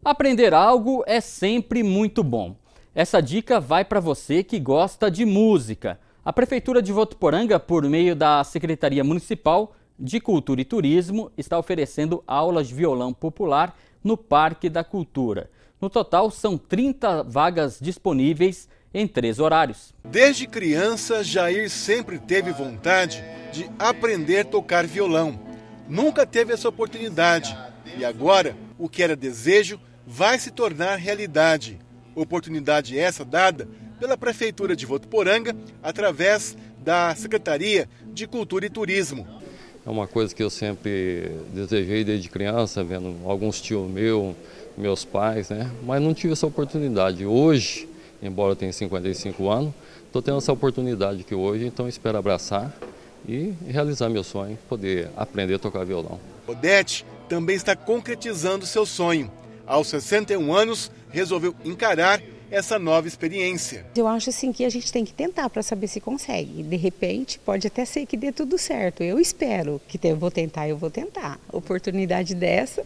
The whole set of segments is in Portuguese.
Aprender algo é sempre muito bom. Essa dica vai para você que gosta de música. A Prefeitura de Votuporanga, por meio da Secretaria Municipal de Cultura e Turismo, está oferecendo aulas de violão popular no Parque da Cultura. No total, são 30 vagas disponíveis em 3 horários. Desde criança, Jair sempre teve vontade de aprender a tocar violão. Nunca teve essa oportunidade. E agora, o que era desejo vai se tornar realidade. Oportunidade essa dada pela Prefeitura de Votuporanga através da Secretaria de Cultura e Turismo. É uma coisa que eu sempre desejei desde criança, vendo alguns tios meus pais, né? Mas não tive essa oportunidade. Hoje, embora eu tenha 55 anos, estou tendo essa oportunidade aqui hoje, então espero abraçar e realizar meu sonho, poder aprender a tocar violão. Odete também está concretizando seu sonho. Aos 61 anos, resolveu encarar essa nova experiência. Eu acho assim que a gente tem que tentar para saber se consegue. De repente, pode até ser que dê tudo certo. Eu espero que eu vou tentar. Oportunidade dessa.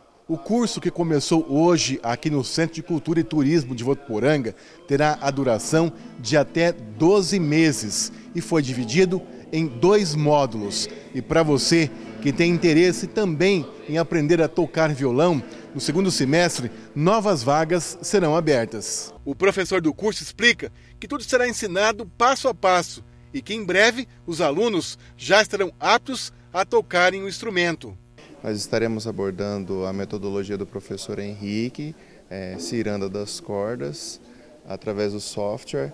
O curso que começou hoje aqui no Centro de Cultura e Turismo de Votuporanga terá a duração de até 12 meses e foi dividido em 2 módulos. E para você que tem interesse também em aprender a tocar violão, no segundo semestre, novas vagas serão abertas. O professor do curso explica que tudo será ensinado passo a passo e que em breve os alunos já estarão aptos a tocarem o instrumento. Nós estaremos abordando a metodologia do professor Henrique, ciranda das cordas, através do software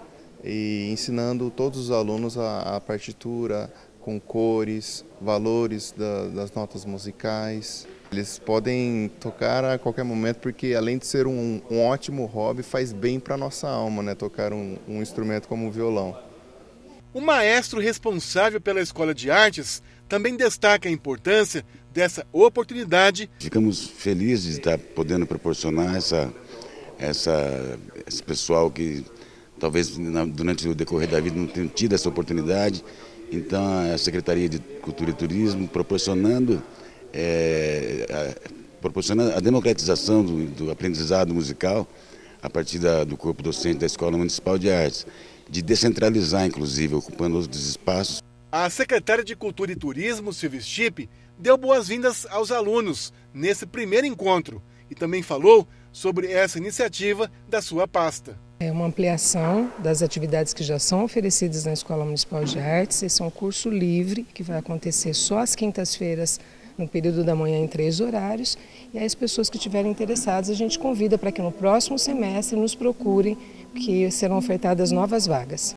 e ensinando todos os alunos a partitura com cores, valores das notas musicais. Eles podem tocar a qualquer momento porque, além de ser um ótimo hobby, faz bem para a nossa alma, né? Tocar um instrumento como o violão. O maestro responsável pela Escola de Artes também destaca a importância dessa oportunidade. Ficamos felizes de estar podendo proporcionar esse pessoal que talvez durante o decorrer da vida não tenha tido essa oportunidade. Então a Secretaria de Cultura e Turismo proporcionando a democratização do aprendizado musical a partir do corpo docente da Escola Municipal de Artes, de descentralizar, inclusive, ocupando outros espaços. A secretária de Cultura e Turismo, Silvia Stipe, deu boas-vindas aos alunos nesse primeiro encontro e também falou sobre essa iniciativa da sua pasta. É uma ampliação das atividades que já são oferecidas na Escola Municipal de Artes. Esse é um curso livre que vai acontecer só às quintas-feiras, no período da manhã, em 3 horários. E aí as pessoas que estiverem interessadas, a gente convida para que no próximo semestre nos procurem, que serão ofertadas novas vagas.